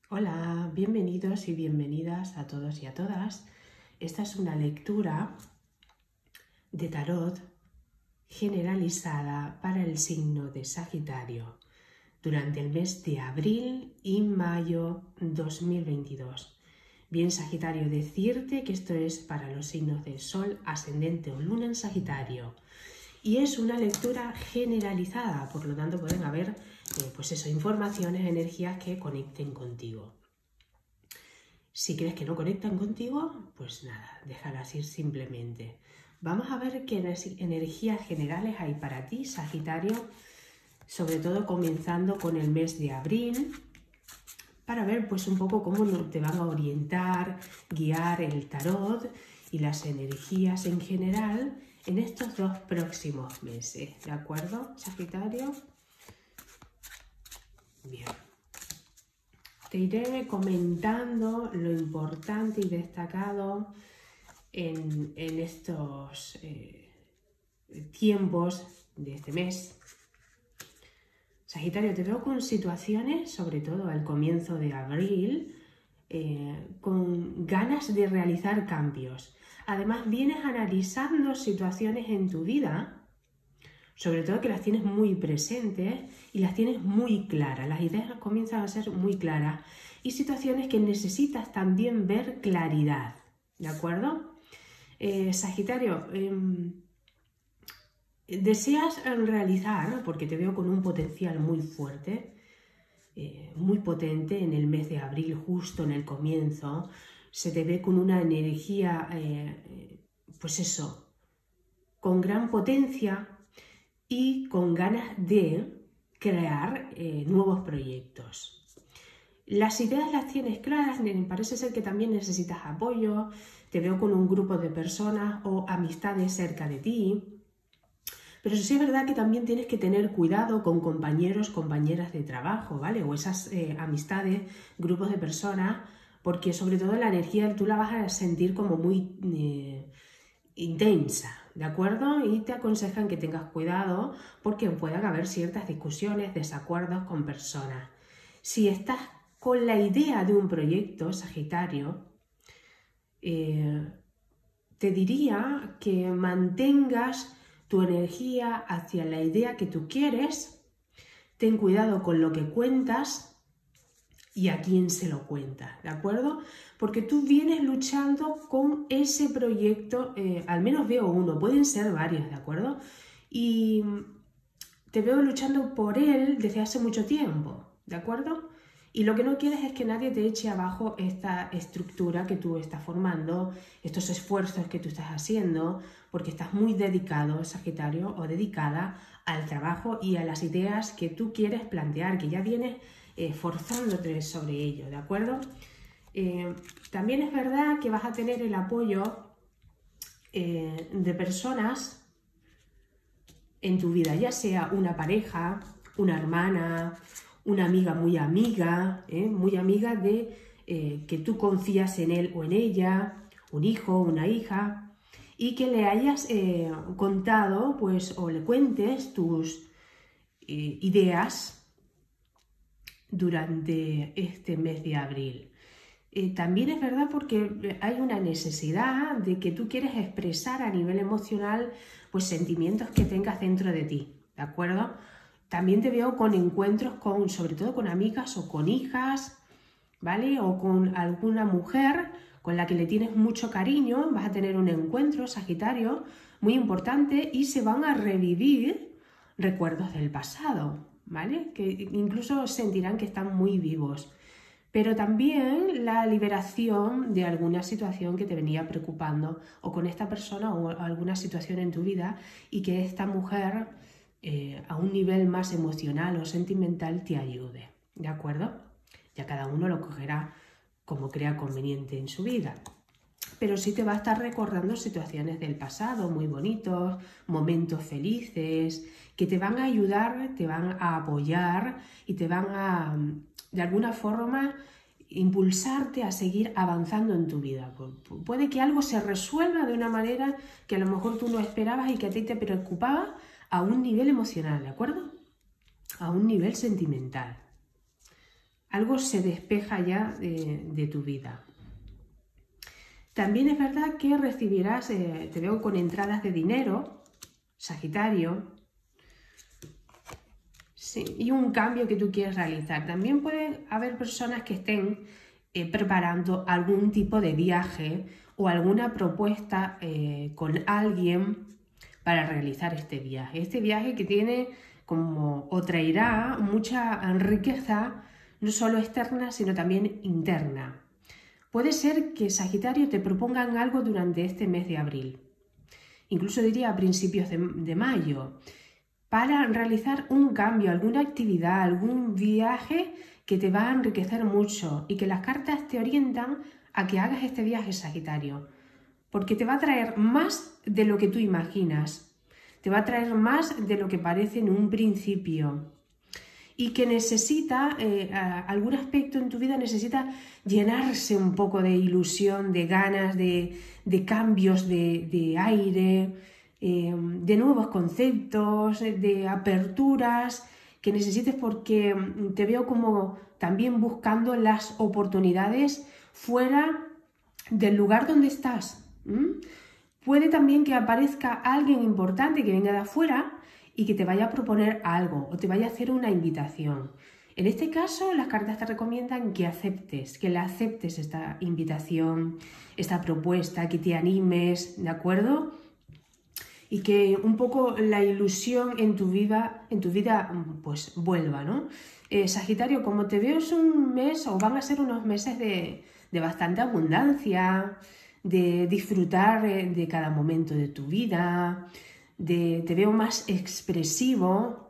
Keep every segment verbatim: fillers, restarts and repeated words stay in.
Hola, bienvenidos y bienvenidas a todos y a todas. Esta es una lectura de tarot generalizada para el signo de Sagitario durante el mes de abril y mayo dos mil veintidós. Bien, Sagitario, decirte que esto es para los signos de Sol, Ascendente o Luna en Sagitario. Y es una lectura generalizada, por lo tanto pueden haber eh, pues eso, informaciones, energías que conecten contigo. Si crees que no conectan contigo, pues nada, déjalas ir simplemente. Vamos a ver qué energías generales hay para ti, Sagitario, sobre todo comenzando con el mes de abril, para ver pues un poco cómo te van a orientar, guiar el tarot y las energías en general en estos dos próximos meses, ¿de acuerdo, Sagitario? Bien. Te iré comentando lo importante y destacado en, en estos eh, tiempos de este mes. Sagitario, te veo con situaciones, sobre todo al comienzo de abril, eh, con ganas de realizar cambios. Además, vienes analizando situaciones en tu vida, sobre todo que las tienes muy presentes y las tienes muy claras. Las ideas comienzan a ser muy claras y situaciones que necesitas también ver claridad, ¿de acuerdo? Eh, Sagitario, eh, deseas realizar, porque te veo con un potencial muy fuerte, eh, muy potente en el mes de abril, justo en el comienzo, se te ve con una energía, eh, pues eso, con gran potencia y con ganas de crear eh, nuevos proyectos. Las ideas las tienes claras, parece ser que también necesitas apoyo, te veo con un grupo de personas o amistades cerca de ti, pero sí es verdad que también tienes que tener cuidado con compañeros, compañeras de trabajo, ¿vale? O esas eh, amistades, grupos de personas, porque sobre todo la energía tú la vas a sentir como muy eh, intensa, ¿de acuerdo? Y te aconsejan que tengas cuidado porque pueden haber ciertas discusiones, desacuerdos con personas. Si estás con la idea de un proyecto, Sagitario, eh, te diría que mantengas tu energía hacia la idea que tú quieres, ten cuidado con lo que cuentas y a quién se lo cuentas, ¿de acuerdo? Porque tú vienes luchando con ese proyecto, eh, al menos veo uno, pueden ser varios, ¿de acuerdo? Y te veo luchando por él desde hace mucho tiempo, ¿de acuerdo? Y lo que no quieres es que nadie te eche abajo esta estructura que tú estás formando, estos esfuerzos que tú estás haciendo, porque estás muy dedicado, Sagitario, o dedicada al trabajo y a las ideas que tú quieres plantear, que ya vienes eh, forzándote sobre ello, ¿de acuerdo? Eh, también es verdad que vas a tener el apoyo eh, de personas en tu vida, ya sea una pareja, una hermana, una amiga muy amiga, ¿eh? muy amiga de eh, que tú confías en él o en ella, un hijo, una hija, y que le hayas eh, contado, pues, o le cuentes tus eh, ideas durante este mes de abril. Eh, también es verdad porque hay una necesidad de que tú quieres expresar a nivel emocional pues sentimientos que tengas dentro de ti, ¿de acuerdo? También te veo con encuentros con, sobre todo con amigas o con hijas, ¿vale? O con alguna mujer con la que le tienes mucho cariño, vas a tener un encuentro, Sagitario, muy importante y se van a revivir recuerdos del pasado, ¿vale? Que incluso sentirán que están muy vivos. Pero también la liberación de alguna situación que te venía preocupando o con esta persona o alguna situación en tu vida y que esta mujer eh, a un nivel más emocional o sentimental te ayude, ¿de acuerdo? Ya cada uno lo cogerá como crea conveniente en su vida. Pero sí te va a estar recordando situaciones del pasado muy bonitos, momentos felices, que te van a ayudar, te van a apoyar y te van a, de alguna forma, impulsarte a seguir avanzando en tu vida. Puede que algo se resuelva de una manera que a lo mejor tú no esperabas y que a ti te preocupaba a un nivel emocional, ¿de acuerdo? A un nivel sentimental. algo se despeja ya de, de tu vida. También es verdad que recibirás, eh, te veo con entradas de dinero, Sagitario, sí, y un cambio que tú quieres realizar. También puede haber personas que estén eh, preparando algún tipo de viaje o alguna propuesta eh, con alguien para realizar este viaje. Este viaje que tiene como o traerá mucha riqueza, no solo externa, sino también interna. Puede ser que Sagitario te propongan algo durante este mes de abril, incluso diría a principios de, de mayo, para realizar un cambio, alguna actividad, algún viaje que te va a enriquecer mucho y que las cartas te orientan a que hagas este viaje, Sagitario, porque te va a traer más de lo que tú imaginas, te va a traer más de lo que parece en un principio. Y que necesita, eh, algún aspecto en tu vida necesita llenarse un poco de ilusión, de ganas, de, de cambios de, de aire, eh, de nuevos conceptos, de aperturas que necesites, porque te veo como también buscando las oportunidades fuera del lugar donde estás. ¿Mm? Puede también que aparezca alguien importante que venga de afuera y que te vaya a proponer algo o te vaya a hacer una invitación. En este caso, las cartas te recomiendan que aceptes, que la aceptes esta invitación, esta propuesta, que te animes, ¿de acuerdo? Y que un poco la ilusión en tu vida, en tu vida pues vuelva, ¿no? Eh, Sagitario, como te veo es un mes o van a ser unos meses de, de bastante abundancia, de disfrutar de cada momento de tu vida, de, te veo más expresivo,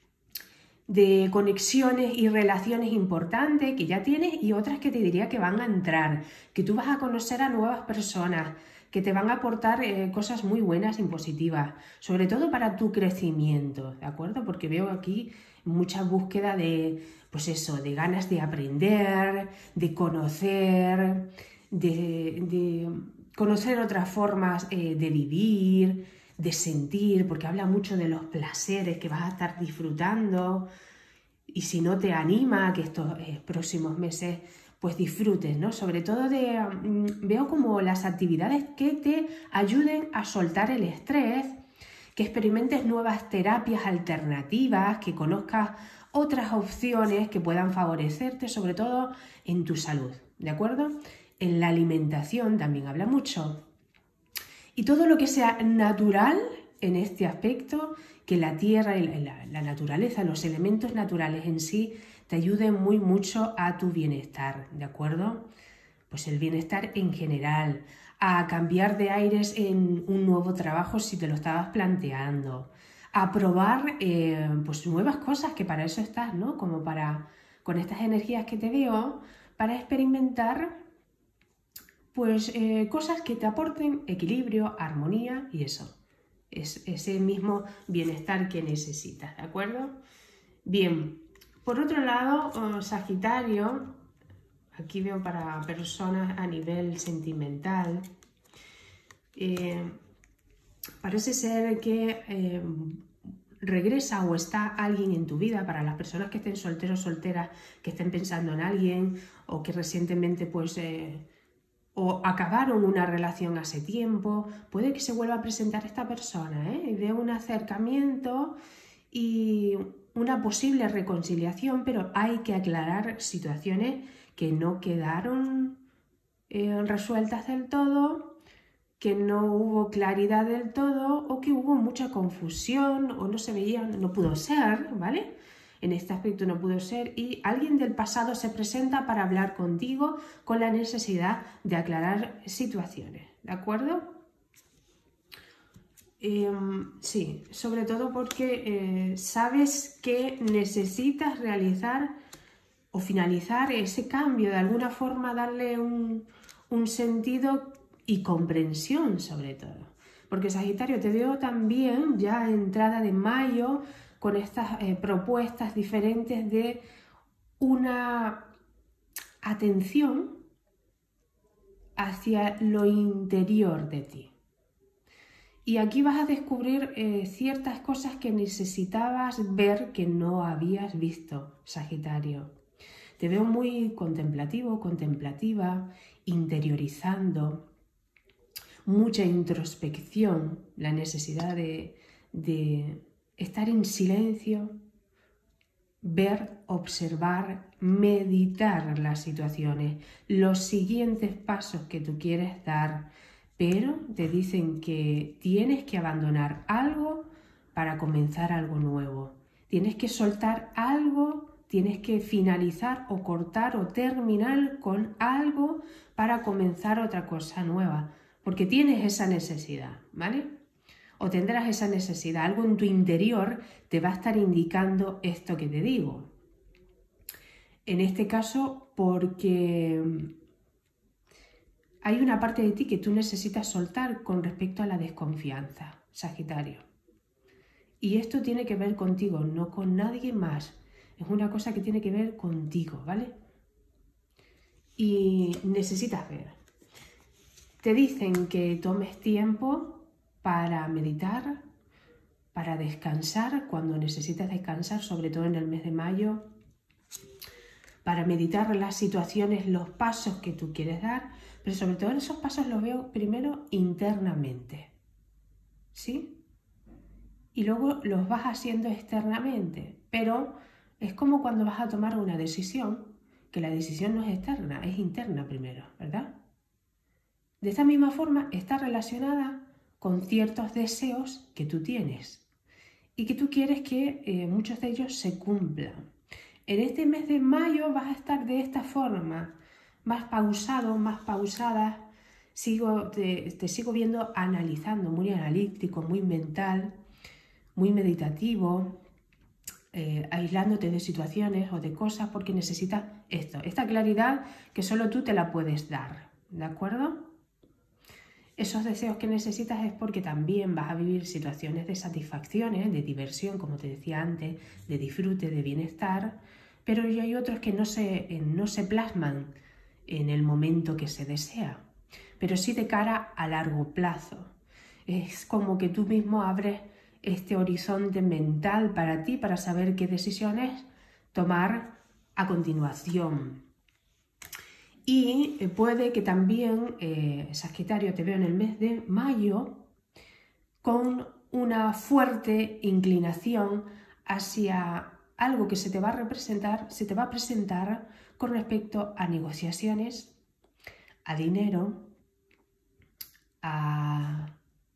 de conexiones y relaciones importantes que ya tienes y otras que te diría que van a entrar, que tú vas a conocer a nuevas personas, que te van a aportar eh, cosas muy buenas y positivas, sobre todo para tu crecimiento, ¿de acuerdo? Porque veo aquí mucha búsqueda de, pues eso, de ganas de aprender, de conocer, de, de conocer otras formas eh, de vivir, de sentir, porque habla mucho de los placeres que vas a estar disfrutando. Y si no te anima a que estos eh, próximos meses pues disfrutes, ¿no? Sobre todo de, mmm, veo como las actividades que te ayuden a soltar el estrés, que experimentes nuevas terapias alternativas, que conozcas otras opciones que puedan favorecerte, sobre todo en tu salud, ¿de acuerdo? En la alimentación también habla mucho. Y todo lo que sea natural en este aspecto, que la tierra y la, la naturaleza, los elementos naturales en sí, te ayuden muy mucho a tu bienestar, ¿de acuerdo? Pues el bienestar en general, a cambiar de aires en un nuevo trabajo si te lo estabas planteando, a probar eh, pues nuevas cosas, que para eso estás, ¿no? Como para, con estas energías que te veo, para experimentar pues eh, cosas que te aporten equilibrio, armonía y eso, es ese mismo bienestar que necesitas, ¿de acuerdo? Bien, por otro lado, oh, Sagitario, aquí veo para personas a nivel sentimental, eh, parece ser que eh, regresa o está alguien en tu vida, para las personas que estén solteros o solteras, que estén pensando en alguien o que recientemente pues... Eh, o acabaron una relación hace tiempo, puede que se vuelva a presentar esta persona, ¿eh? Veo un acercamiento y una posible reconciliación, pero hay que aclarar situaciones que no quedaron eh, resueltas del todo, que no hubo claridad del todo o que hubo mucha confusión o no se veía, no pudo ser, ¿vale? En este aspecto no pudo ser y alguien del pasado se presenta para hablar contigo con la necesidad de aclarar situaciones, ¿de acuerdo? Eh, sí, sobre todo porque eh, sabes que necesitas realizar o finalizar ese cambio, de alguna forma darle un, un sentido y comprensión sobre todo. Porque Sagitario, te veo también ya a entrada de mayo con estas eh, propuestas diferentes de una atención hacia lo interior de ti. Y aquí vas a descubrir eh, ciertas cosas que necesitabas ver que no habías visto, Sagitario. Te veo muy contemplativo, contemplativa, interiorizando, mucha introspección, la necesidad de, de estar en silencio, ver, observar, meditar las situaciones, los siguientes pasos que tú quieres dar, pero te dicen que tienes que abandonar algo para comenzar algo nuevo. Tienes que soltar algo, tienes que finalizar o cortar o terminar con algo para comenzar otra cosa nueva, porque tienes esa necesidad, ¿vale? O tendrás esa necesidad, algo en tu interior te va a estar indicando esto que te digo. En este caso, porque hay una parte de ti que tú necesitas soltar con respecto a la desconfianza, Sagitario. Y esto tiene que ver contigo, no con nadie más. Es una cosa que tiene que ver contigo, ¿vale? Y necesitas ver. Te dicen que tomes tiempo para meditar, para descansar cuando necesitas descansar, sobre todo en el mes de mayo, para meditar las situaciones, los pasos que tú quieres dar, pero sobre todo esos pasos los veo primero internamente, ¿sí? Y luego los vas haciendo externamente, pero es como cuando vas a tomar una decisión, que la decisión no es externa, es interna primero, ¿verdad? De esta misma forma está relacionada con ciertos deseos que tú tienes y que tú quieres que eh, muchos de ellos se cumplan. En este mes de mayo vas a estar de esta forma, más pausado, más pausada. Sigo, te, te sigo viendo analizando, muy analítico, muy mental, muy meditativo, eh, aislándote de situaciones o de cosas porque necesitas esto, esta claridad que solo tú te la puedes dar, ¿de acuerdo? Esos deseos que necesitas es porque también vas a vivir situaciones de satisfacciones, de diversión, como te decía antes, de disfrute, de bienestar, pero hay otros que no se, no se plasman en el momento que se desea, pero sí de cara a largo plazo. Es como que tú mismo abres este horizonte mental para ti, para saber qué decisiones tomar a continuación. Y puede que también, eh, Sagitario, te veo en el mes de mayo con una fuerte inclinación hacia algo que se te va a representar, se te va a presentar con respecto a negociaciones, a dinero, a...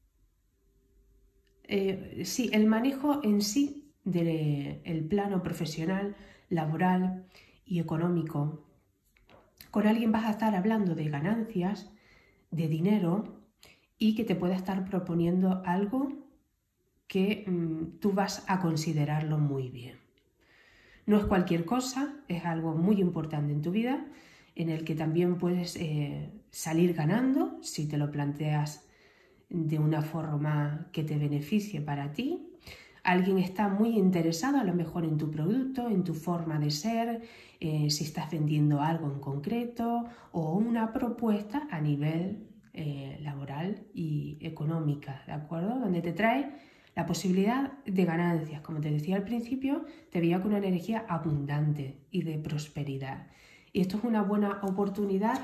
Eh, sí, el manejo en sí del plano profesional, laboral y económico. Con alguien vas a estar hablando de ganancias, de dinero y que te pueda estar proponiendo algo que mmm, tú vas a considerarlo muy bien. No es cualquier cosa, es algo muy importante en tu vida en el que también puedes eh, salir ganando si te lo planteas de una forma que te beneficie para ti. Alguien está muy interesado a lo mejor en tu producto, en tu forma de ser, eh, si estás vendiendo algo en concreto o una propuesta a nivel eh, laboral y económica, ¿de acuerdo? Donde te trae la posibilidad de ganancias. Como te decía al principio, te veía con una energía abundante y de prosperidad. Y esto es una buena oportunidad.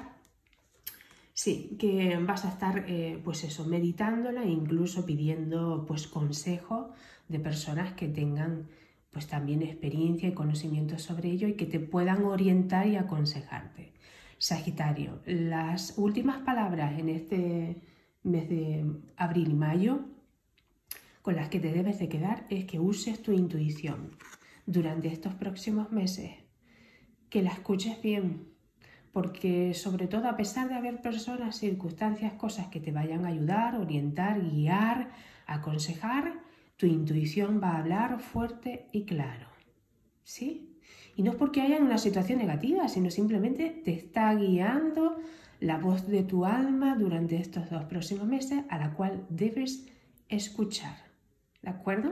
Sí, que vas a estar eh, pues eso, meditándola e incluso pidiendo pues consejo de personas que tengan pues también experiencia y conocimiento sobre ello y que te puedan orientar y aconsejarte. Sagitario, las últimas palabras en este mes de abril y mayo con las que te debes de quedar es que uses tu intuición durante estos próximos meses, que la escuches bien, porque sobre todo a pesar de haber personas, circunstancias, cosas que te vayan a ayudar, orientar, guiar, aconsejar, tu intuición va a hablar fuerte y claro, ¿sí? Y no es porque haya una situación negativa, sino simplemente te está guiando la voz de tu alma durante estos dos próximos meses a la cual debes escuchar, ¿de acuerdo?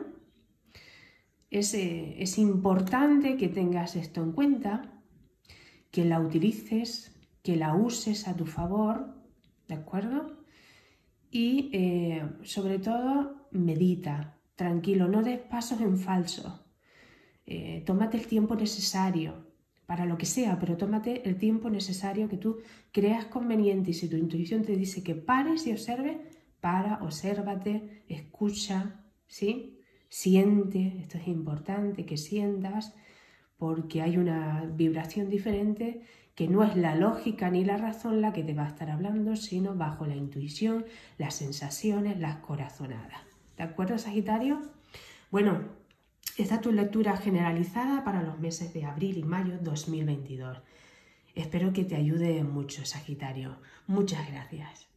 Es, eh, es importante que tengas esto en cuenta, que la utilices, que la uses a tu favor, ¿de acuerdo? Y eh, sobre todo, medita, tranquilo, no des pasos en falso. Eh, tómate el tiempo necesario para lo que sea, pero tómate el tiempo necesario que tú creas conveniente y si tu intuición te dice que pares y observes, para, obsérvate, escucha, ¿sí? Siente, esto es importante, que sientas, porque hay una vibración diferente que no es la lógica ni la razón la que te va a estar hablando, sino bajo la intuición, las sensaciones, las corazonadas. ¿De acuerdo, Sagitario? Bueno, esta es tu lectura generalizada para los meses de abril y mayo dos mil veintidós. Espero que te ayude mucho, Sagitario. Muchas gracias.